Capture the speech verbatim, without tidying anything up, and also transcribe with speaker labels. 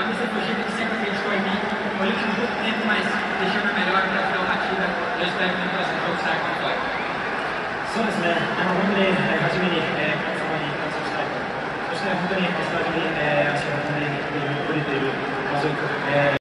Speaker 1: a missa fugida que sempre fez foi mim, foi um pouco tempo, mas deixando a melhor para a final partida. Eu espero que no próximo jogo saia com a vitória.
Speaker 2: そうですね、あの本当に、えー、初めに、えー、神様に感謝したいと、そして本当にスタジオに、えー、足を運んでくれている家族、えー